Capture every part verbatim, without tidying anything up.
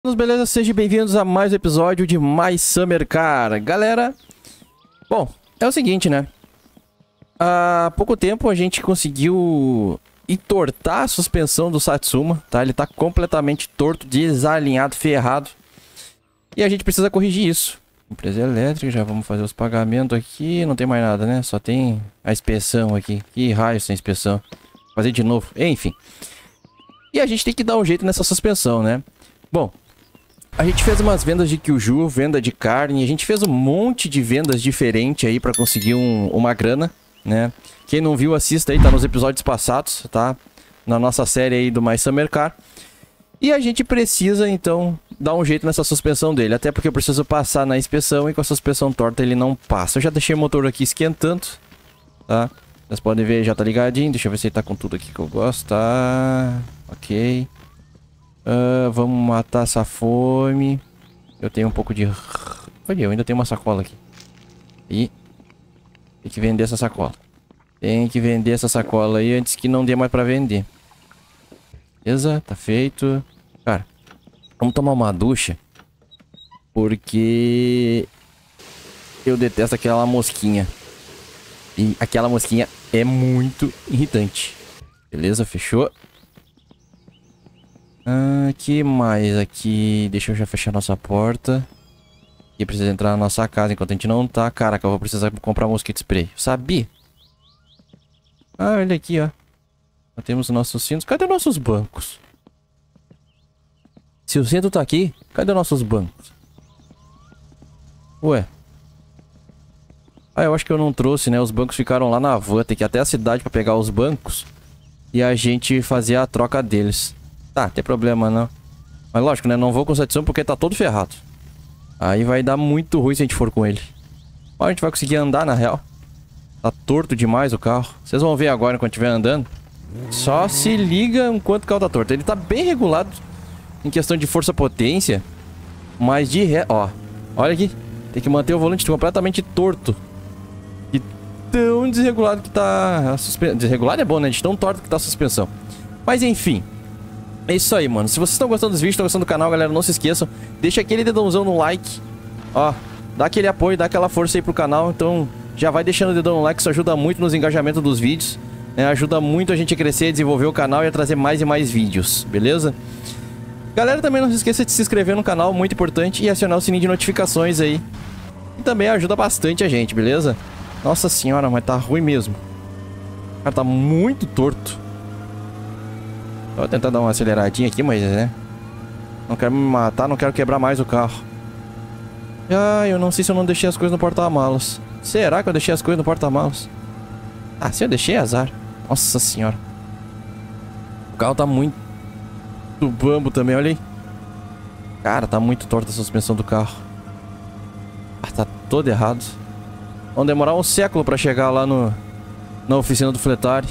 Beleza? Sejam bem-vindos a mais um episódio de My Summer Car. Galera, bom, é o seguinte, né? Há pouco tempo a gente conseguiu entortar a suspensão do Satsuma, tá? Ele tá completamente torto, desalinhado, ferrado. E a gente precisa corrigir isso. Empresa elétrica, já vamos fazer os pagamentos aqui. Não tem mais nada, né? Só tem a inspeção aqui. Que raio sem inspeção. Fazer de novo, enfim. E a gente tem que dar um jeito nessa suspensão, né? Bom, a gente fez umas vendas de Kyuju, venda de carne. A gente fez um monte de vendas diferentes aí pra conseguir um, uma grana, né? Quem não viu, assista aí, tá nos episódios passados, tá? Na nossa série aí do My Summer Car. E a gente precisa, então, dar um jeito nessa suspensão dele. Até porque eu preciso passar na inspeção e com a suspensão torta ele não passa. Eu já deixei o motor aqui esquentando, tá? Vocês podem ver, já tá ligadinho. Deixa eu ver se ele tá com tudo aqui que eu gosto, tá? Ok. Uh, vamos matar essa fome. Eu tenho um pouco de... Olha, eu ainda tenho uma sacola aqui. E... tem que vender essa sacola. Tem que vender essa sacola aí antes que não dê mais pra vender. Beleza, tá feito. Cara, vamos tomar uma ducha. Porque... eu detesto aquela mosquinha. E aquela mosquinha é muito irritante. Beleza, fechou. Ah, que mais aqui? Deixa eu já fechar nossa porta. E precisa entrar na nossa casa enquanto a gente não tá. Caraca, eu vou precisar comprar mosquito spray. Sabia? Ah, olha aqui, ó. Nós temos os nossos cintos. Cadê nossos bancos? Se o cinto tá aqui, cadê nossos bancos? Ué. Ah, eu acho que eu não trouxe, né? Os bancos ficaram lá na van. Tem que ir até a cidade pra pegar os bancos. E a gente fazer a troca deles. Tá, tem problema não. Mas lógico, né? Não vou com Satsuma porque tá todo ferrado. Aí vai dar muito ruim se a gente for com ele. Ó, a gente vai conseguir andar na real. Tá torto demais o carro. Vocês vão ver agora quando estiver andando. Só se liga enquanto o carro tá torto. Ele tá bem regulado em questão de força-potência. Mas de ré... Ó, olha aqui. Tem que manter o volante completamente torto. E tão desregulado que tá... a suspe... Desregulado é bom, né? De tão torto que tá a suspensão. Mas enfim... é isso aí, mano. Se vocês estão gostando dos vídeos, estão gostando do canal, galera, não se esqueçam. Deixa aquele dedãozão no like. Ó, dá aquele apoio, dá aquela força aí pro canal. Então, já vai deixando o dedão no like, isso ajuda muito nos engajamentos dos vídeos. Né? Ajuda muito a gente a crescer, a desenvolver o canal e a trazer mais e mais vídeos, beleza? Galera, também não se esqueça de se inscrever no canal, muito importante. E acionar o sininho de notificações aí. E também ajuda bastante a gente, beleza? Nossa senhora, mas tá ruim mesmo. O cara tá muito torto. Vou tentar dar uma aceleradinha aqui, mas né? Não quero me matar, não quero quebrar mais o carro. Ah, eu não sei se eu não deixei as coisas no porta-malas. Será que eu deixei as coisas no porta-malas? Ah, se eu deixei, azar. Nossa senhora. O carro tá muito bambo também, olha aí. Cara, tá muito torta a suspensão do carro. Ah, tá todo errado. Vamos demorar um século pra chegar lá no... na oficina do Fletari.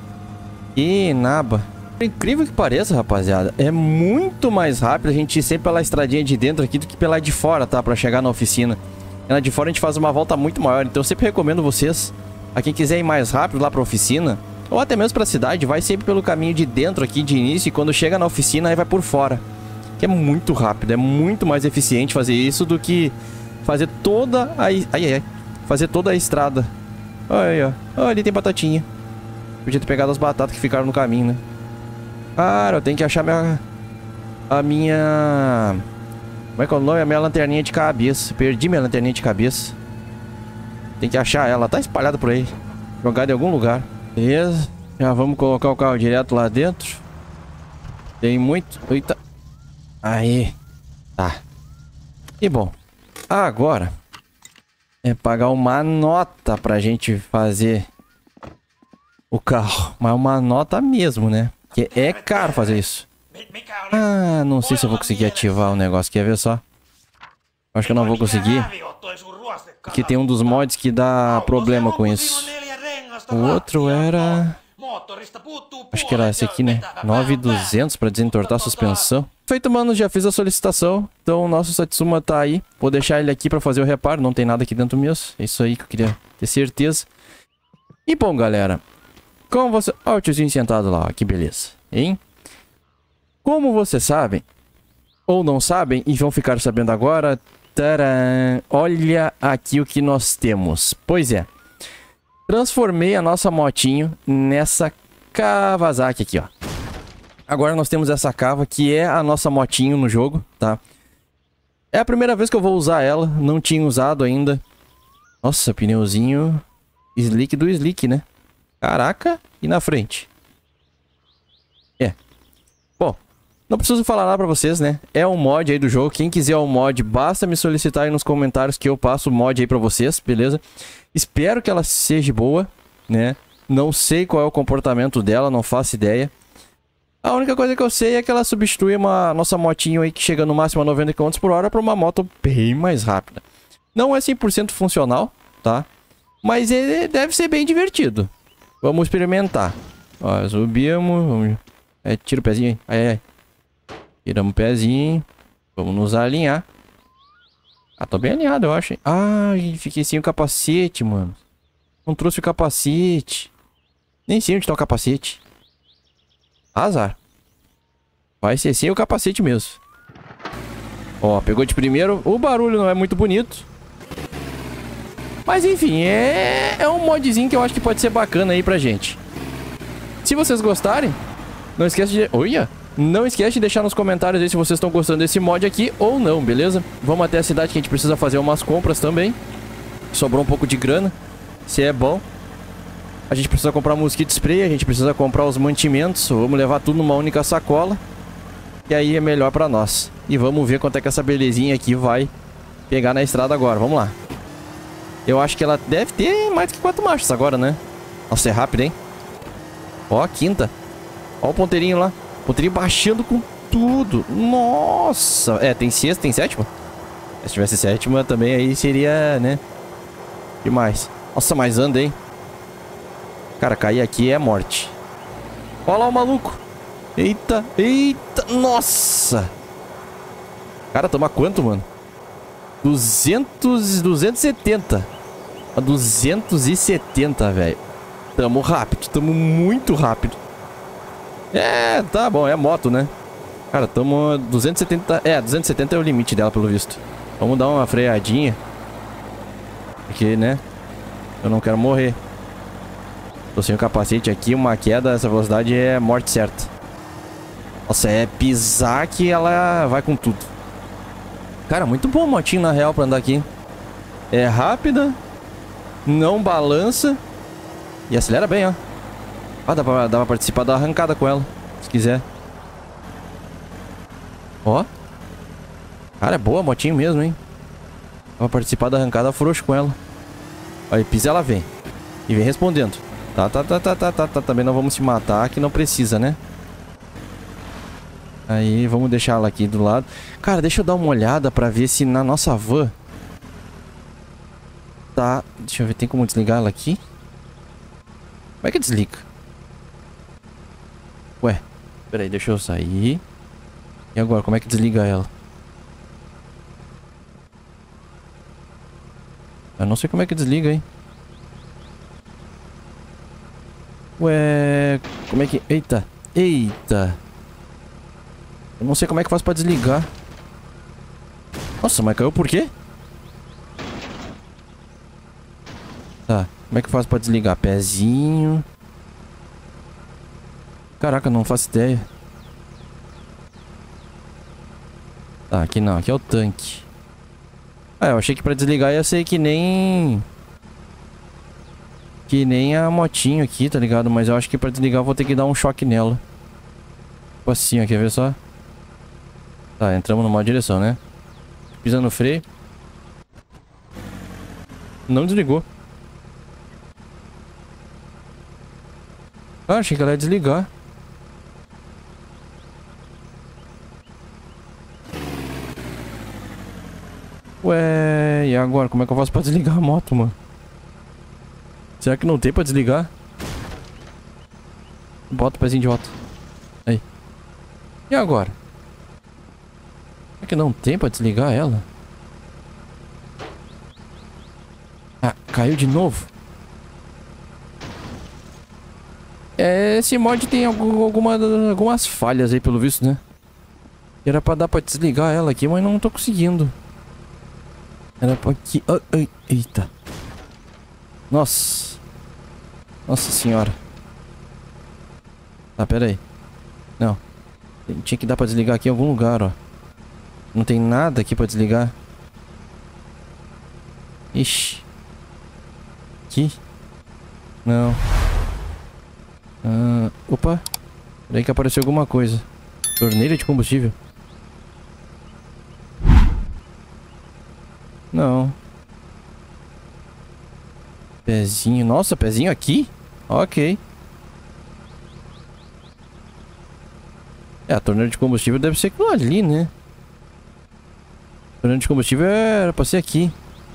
Que naba. Por incrível que pareça, rapaziada, é muito mais rápido a gente ir sempre pela estradinha de dentro aqui do que pela de fora, tá? Pra chegar na oficina. E na de fora a gente faz uma volta muito maior. Então eu sempre recomendo vocês, a quem quiser ir mais rápido lá pra oficina, ou até mesmo pra cidade, vai sempre pelo caminho de dentro aqui de início. E quando chega na oficina, aí vai por fora. Que é muito rápido, é muito mais eficiente fazer isso do que fazer toda a... Ai, ai, ai. Fazer toda a estrada. Olha aí, ó. Olha, ali tem batatinha. Podia ter pegado as batatas que ficaram no caminho, né? Cara, eu tenho que achar minha... a minha... como é que é o nome? A minha lanterninha de cabeça. Perdi minha lanterninha de cabeça. Tem que achar ela. Tá espalhada por aí. Jogada em algum lugar. Beleza. Já vamos colocar o carro direto lá dentro. Tem muito... Eita. Aí. Tá. E bom. Agora... é pagar uma nota pra gente fazer... o carro. Mas uma nota mesmo, né? Que é caro fazer isso. Ah, não sei se eu vou conseguir ativar o negócio. Quer ver só? Acho que eu não vou conseguir. Porque tem um dos mods que dá problema com isso. O outro era... acho que era esse aqui, né? nove mil e duzentos pra desentortar a suspensão. Feito, mano, já fiz a solicitação. Então o nosso Satsuma tá aí. Vou deixar ele aqui pra fazer o reparo. Não tem nada aqui dentro mesmo. É isso aí que eu queria ter certeza. E bom, galera... como você... olha o tiozinho sentado lá, ó, que beleza, hein? Como vocês sabem, ou não sabem e vão ficar sabendo agora. Tcharam! Olha aqui o que nós temos. Pois é. Transformei a nossa motinho nessa Kawasaki aqui, ó. Agora nós temos essa Kawa, que é a nossa motinho no jogo, tá? É a primeira vez que eu vou usar ela. Não tinha usado ainda. Nossa, pneuzinho slick do slick, né? Caraca, e na frente? É. Bom, não preciso falar nada pra vocês, né? É um mod aí do jogo. Quem quiser o mod, basta me solicitar aí nos comentários que eu passo o mod aí pra vocês, beleza? Espero que ela seja boa, né? Não sei qual é o comportamento dela, não faço ideia. A única coisa que eu sei é que ela substitui uma nossa motinho aí que chega no máximo a noventa quilômetros por hora pra uma moto bem mais rápida. Não é cem por cento funcional, tá? Mas ele deve ser bem divertido. Vamos experimentar. Ó, subimos. Vamos... É, tira o pezinho aí. Aí, aí. Tiramos o pezinho. Vamos nos alinhar. Ah, tô bem alinhado, eu acho. Ah, fiquei sem o capacete, mano. Não trouxe o capacete. Nem sei onde tá o capacete. Azar. Vai ser sem o capacete mesmo. Ó, pegou de primeiro. O barulho não é muito bonito. Mas enfim, é, é um modzinho que eu acho que pode ser bacana aí pra gente. Se vocês gostarem, não esquece de... Olha! Não esquece de deixar nos comentários aí se vocês estão gostando desse mod aqui ou não, beleza? Vamos até a cidade que a gente precisa fazer umas compras também. Sobrou um pouco de grana. Se é bom. A gente precisa comprar mosquito spray, a gente precisa comprar os mantimentos. Vamos levar tudo numa única sacola. E aí é melhor pra nós. E vamos ver quanto é que essa belezinha aqui vai pegar na estrada agora. Vamos lá. Eu acho que ela deve ter mais que quatro marchas agora, né? Nossa, é rápido, hein? Ó, a quinta. Ó o ponteirinho lá. Ponteirinho baixando com tudo. Nossa. É, tem sexta, tem sétima? Se tivesse sétima também aí seria, né? Demais. Nossa, mas anda, hein? Cara, cair aqui é morte. Olha lá o maluco. Eita, eita. Nossa. Cara, toma quanto, mano? duzentos, duzentos e setenta. duzentos e setenta, velho. Tamo rápido, tamo muito rápido. É, tá bom, é moto, né? Cara, tamo duzentos e setenta. É, duzentos e setenta é o limite dela, pelo visto. Vamos dar uma freadinha. Porque, né? Eu não quero morrer. Tô sem o capacete aqui, uma queda, essa velocidade é morte certa. Nossa, é pisar que ela vai com tudo. Cara, muito bom a motinho na real pra andar aqui. É rápida. Não balança. E acelera bem, ó. Ah, dá pra, dá pra participar da arrancada com ela, se quiser. Ó. Cara, é boa a motinho mesmo, hein. Dá pra participar da arrancada frouxo com ela. Aí, pisa, ela vem. E vem respondendo. Tá, tá, tá, tá, tá, tá, tá. Também não vamos se matar, que não precisa, né? Aí, vamos deixar ela aqui do lado. Cara, deixa eu dar uma olhada pra ver se na nossa van... Tá... Deixa eu ver, tem como desligar ela aqui? Como é que desliga? Ué, peraí, deixa eu sair. E agora, como é que desliga ela? Eu não sei como é que desliga, hein? Ué, como é que... Eita, eita. Eu não sei como é que faz pra desligar. Nossa, mas caiu por quê? Tá, como é que faz pra desligar? Pezinho. Caraca, não faço ideia. Tá, aqui não, aqui é o tanque. Ah, eu achei que pra desligar ia ser que nem... Que nem a motinho aqui, tá ligado? Mas eu acho que pra desligar eu vou ter que dar um choque nela. Tipo assim, ó, quer ver só? Tá, entramos numa direção, né? Pisando no freio. Não desligou. Ah, achei que ela ia desligar. Ué, e agora? Como é que eu faço pra desligar a moto, mano? Será que não tem pra desligar? Bota o pezinho de volta. Aí. E agora? Será que não tem pra desligar ela? Ah, caiu de novo? É, esse mod tem alguma, algumas falhas aí, pelo visto, né? Era pra dar pra desligar ela aqui, mas não tô conseguindo. Era pra aqui... Oh, oh, eita. Nossa. Nossa senhora. Tá, pera aí. Não. Tinha que dar pra desligar aqui em algum lugar, ó. Não tem nada aqui pra desligar. Ixi. Aqui? Não. Ah, opa. Peraí que apareceu alguma coisa. Torneira de combustível. Não. Pezinho. Nossa, pezinho aqui? Ok. É, a torneira de combustível deve ser aquilo ali, né? A torneira de combustível era pra ser aqui.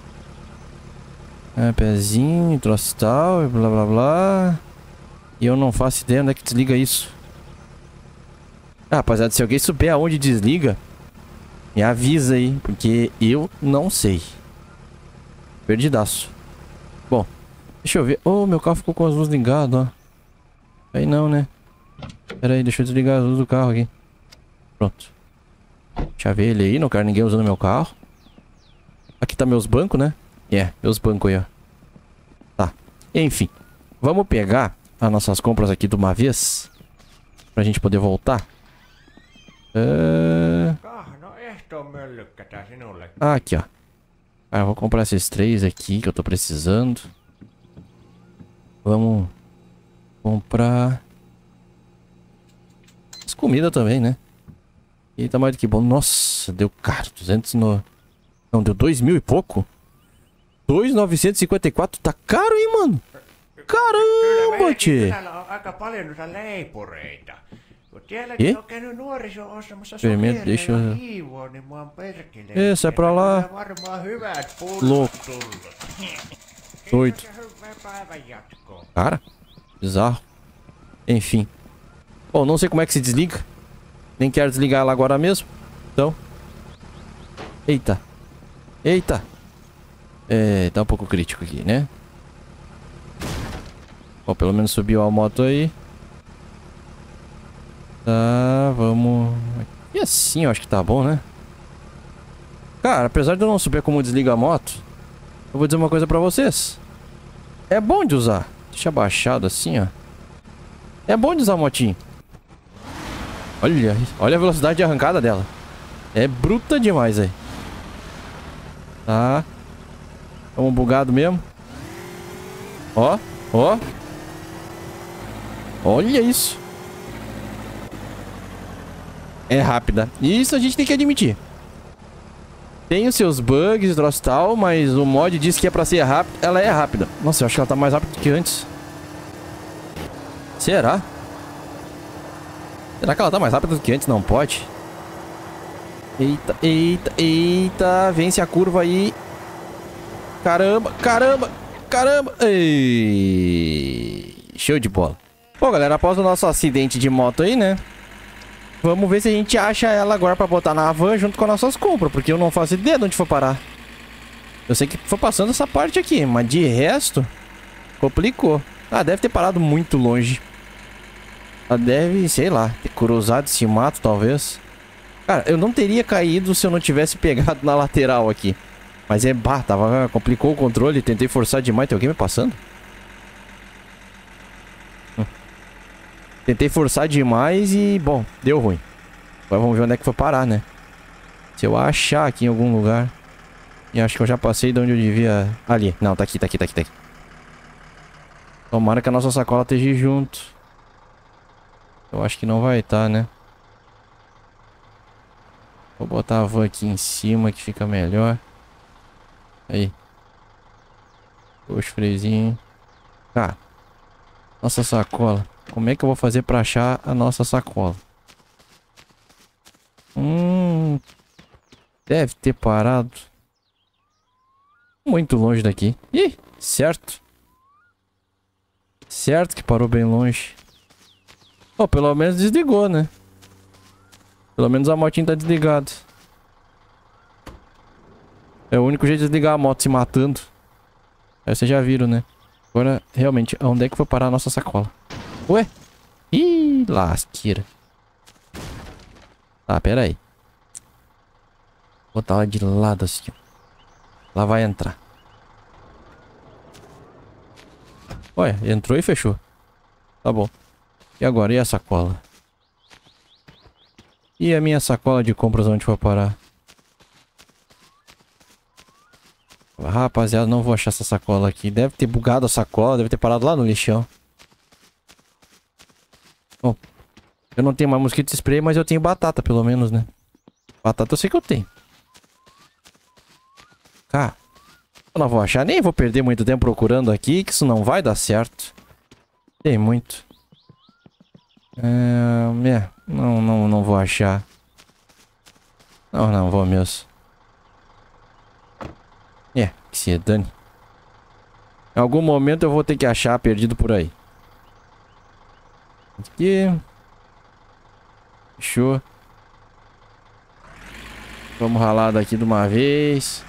É, pezinho, troço tal, blá blá blá. E eu não faço ideia onde é que desliga isso. Ah, rapaziada, se alguém souber aonde desliga, me avisa aí, porque eu não sei. Perdidaço. Bom, deixa eu ver. Oh, meu carro ficou com as luzes ligadas, ó. Aí não, né? Pera aí, deixa eu desligar as luzes do carro aqui. Pronto. Deixa eu ver ele aí, não quero ninguém usando meu carro. Aqui tá meus bancos, né? É, yeah, meus bancos aí, ó. Tá. Enfim. Vamos pegar as nossas compras aqui de uma vez. Pra gente poder voltar. Uh... Ah, aqui, ó. Ah, eu vou comprar esses três aqui que eu tô precisando. Vamos comprar as comidas também, né? E tá mais do que bom. Nossa, deu caro. duzentos no... Não, deu dois mil e pouco. dois mil novecentos e cinquenta e quatro. Tá caro, hein, mano? Caramba, tchê. E? Experimento, deixa eu... É, sai pra lá. Louco. Doido. Cara, bizarro. Enfim. Bom, não sei como é que se desliga. Nem quero desligar ela agora mesmo. Então. Eita. Eita. É, tá um pouco crítico aqui, né? Bom, pelo menos subiu a moto aí. Tá, vamos... E assim eu acho que tá bom, né? Cara, apesar de eu não saber como desliga a moto, eu vou dizer uma coisa pra vocês. É bom de usar. Deixa abaixado assim, ó. É bom de usar a motinho. Olha, olha a velocidade de arrancada dela. É bruta demais aí. Tá. Tamo bugado mesmo. Ó, ó. Olha isso. É rápida. Isso a gente tem que admitir. Tem os seus bugs e troço tal, mas o mod diz que é pra ser rápida. Ela é rápida. Nossa, eu acho que ela tá mais rápida que antes. Será? Será que ela tá mais rápida do que antes? Não pode. Eita, eita, eita. Vence a curva aí. Caramba, caramba, caramba. Ei. Show de bola. Bom, galera, após o nosso acidente de moto aí, né? Vamos ver se a gente acha ela agora pra botar na van junto com as nossas compras. Porque eu não faço ideia de onde for parar. Eu sei que foi passando essa parte aqui, mas de resto, complicou. Ah, deve ter parado muito longe. Ela deve, sei lá, ter cruzado esse mato, talvez. Cara, eu não teria caído se eu não tivesse pegado na lateral aqui. Mas é, bah, tava, complicou o controle. Tentei forçar demais. Tem alguém me passando? Hum. Tentei forçar demais e, bom, deu ruim. Agora vamos ver onde é que foi parar, né? Se eu achar aqui em algum lugar. E acho que eu já passei de onde eu devia... Ali, não, tá aqui, tá aqui, tá aqui, tá aqui. Tomara que a nossa sacola esteja junto. Eu acho que não vai estar, né? Vou botar a van aqui em cima que fica melhor. Aí. Puxa o freiozinho. Cara, nossa sacola. Como é que eu vou fazer pra achar a nossa sacola? Hum... Deve ter parado muito longe daqui. Ih, certo. Certo que parou bem longe. Oh, pelo menos desligou, né? Pelo menos a motinha tá desligada. É o único jeito de desligar a moto se matando. Aí vocês já viram, né? Agora, realmente, onde é que foi parar a nossa sacola? Ué? Ih, lasqueira. Tá, pera aí. Vou botar ela de lado assim, ó. Lá vai entrar. Olha, entrou e fechou. Tá bom. E agora? E a sacola? E a minha sacola de compras onde foi parar? Rapaziada, não vou achar essa sacola aqui. Deve ter bugado a sacola, deve ter parado lá no lixão. Bom, eu não tenho mais mosquito spray, mas eu tenho batata pelo menos, né? Batata eu sei que eu tenho. Cara, eu não vou achar, nem vou perder muito tempo procurando aqui, que isso não vai dar certo. Tem muito. É, é, não, não, não vou achar. Não, não vou mesmo. É, que se dane. Em algum momento eu vou ter que achar perdido por aí. Aqui. Fechou. Vamos ralar daqui de uma vez.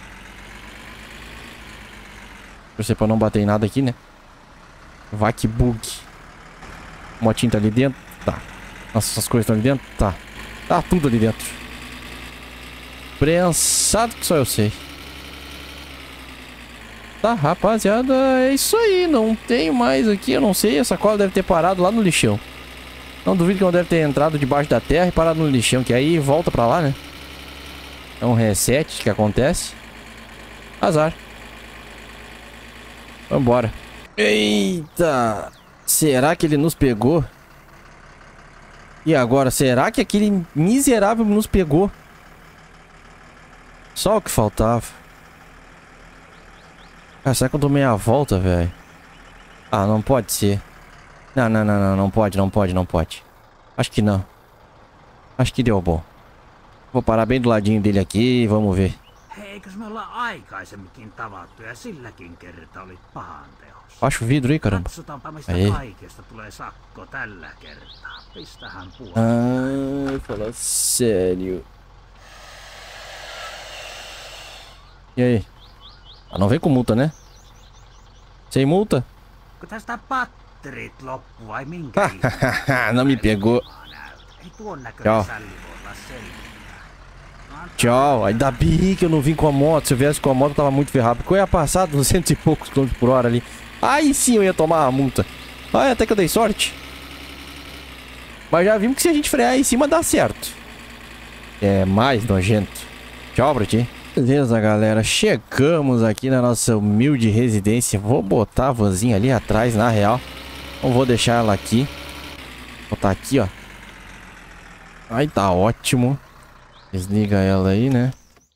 Torcer pra não bater em nada aqui, né? Vai que bug. O motinho tá ali dentro? Tá. Nossa, essas coisas estão ali dentro? Tá. Tá tudo ali dentro. Prensado que só eu sei. Tá, rapaziada, é isso aí. Não tenho mais aqui, eu não sei. Essa cola deve ter parado lá no lixão. Não duvido que não deve ter entrado debaixo da terra e parado no lixão, que aí volta pra lá, né? É um reset que acontece. Azar. Vambora. Eita! Será que ele nos pegou? E agora, será que aquele miserável nos pegou? Só o que faltava. Cara, será que eu tomei a volta, velho? Ah, não pode ser. Não, não, não, não, não pode, não pode, não pode. Acho que não. Acho que deu bom. Vou parar bem do ladinho dele aqui e vamos ver. Eikös me olla aikaisemminkin tavattu ja silläkin kerta olit pahanteossa? Baixa o vidro aí, caramba. Katsotaanpa mistä Aí. kaikesta tulee sakko tällä kertaa. Pistähän puolta. Ah, fala sério. E aí? Ah, não vem com multa, né? Sem multa? Kun tästä patterit loppu vai minkä? Não me pegou. Ei tuon näköinen Joo. sälli voi olla selvittää. Tchau. Ainda bem que eu não vim com a moto. Se eu viesse com a moto, eu tava muito ferrado. Porque eu ia passar duzentos e poucos quilômetros por hora ali. Aí sim eu ia tomar a multa. Ai, até que eu dei sorte. Mas já vimos que se a gente frear aí em cima dá certo. É mais nojento. Tchau pra ti. Beleza, galera. Chegamos aqui na nossa humilde residência. Vou botar a vanzinha ali atrás, na real. Não vou deixar ela aqui. Vou botar aqui, ó. Aí tá ótimo. Desliga ela aí, né?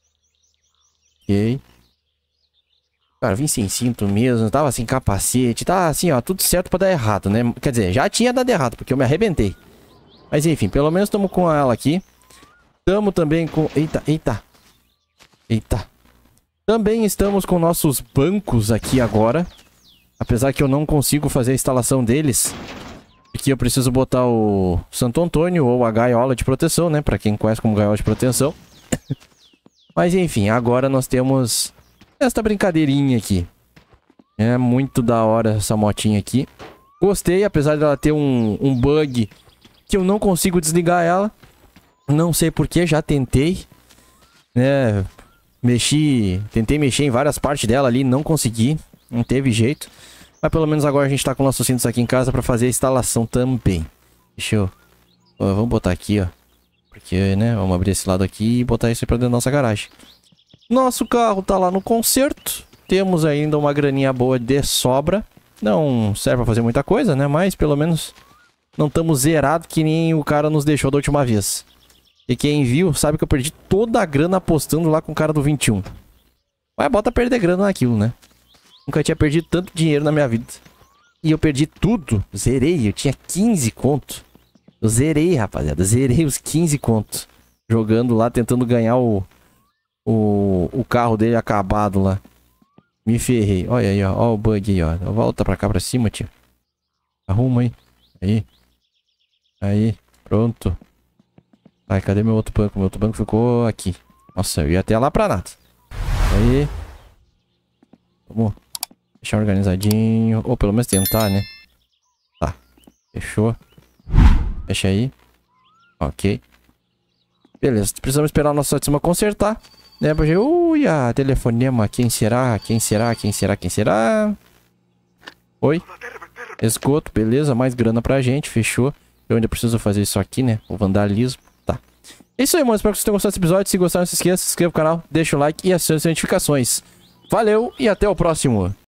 Ok. Cara, vim sem cinto mesmo. Tava sem capacete. Tá assim, ó. Tudo certo pra dar errado, né? Quer dizer, já tinha dado errado, porque eu me arrebentei. Mas enfim, pelo menos estamos com ela aqui. Estamos também com... Eita, eita. Eita. Também estamos com nossos bancos aqui agora. Apesar que eu não consigo fazer a instalação deles. Aqui eu preciso botar o Santo Antônio ou a gaiola de proteção, né? Pra quem conhece como gaiola de proteção. Mas enfim, agora nós temos esta brincadeirinha aqui. É muito da hora essa motinha aqui. Gostei, apesar dela ter um, um bug que eu não consigo desligar ela. Não sei porquê, já tentei. Né? Mexi, tentei mexer em várias partes dela ali, não consegui. Não teve jeito. Mas pelo menos agora a gente tá com nossos cintos aqui em casa pra fazer a instalação também. Deixa eu... Ó, vamos botar aqui, ó. Porque, né, vamos abrir esse lado aqui e botar isso aí pra dentro da nossa garagem. Nosso carro tá lá no conserto. Temos ainda uma graninha boa de sobra. Não serve pra fazer muita coisa, né? Mas pelo menos não estamos zerados que nem o cara nos deixou da última vez. E quem viu sabe que eu perdi toda a grana apostando lá com o cara do vinte e um. Mas bota perder grana naquilo, né? Nunca tinha perdido tanto dinheiro na minha vida. E eu perdi tudo. Zerei. Eu tinha quinze conto. Eu zerei, rapaziada. Zerei os quinze conto. Jogando lá, tentando ganhar o... O, o carro dele acabado lá. Me ferrei. Olha aí, ó. Olha o bug aí, ó. Volta pra cá, pra cima, tio. Arruma aí. Aí. Aí. Pronto. Ai, cadê meu outro banco? Meu outro banco ficou aqui. Nossa, eu ia até lá pra nada. Aí. Vamos deixar organizadinho. Ou pelo menos tentar, né? Tá. Fechou. Fecha aí. Ok. Beleza, precisamos esperar o nosso sistema consertar. Né, porque... Uia, telefonema. Quem será? Quem será? Quem será? Quem será? Oi? Esgoto, beleza. Mais grana pra gente, fechou. Eu ainda preciso fazer isso aqui, né? O vandalismo. Tá. É isso aí, mano. Espero que vocês tenham gostado desse episódio. Se gostaram, não se esqueça, se inscreva no canal, deixa o like e acione as notificações. Valeu e até o próximo.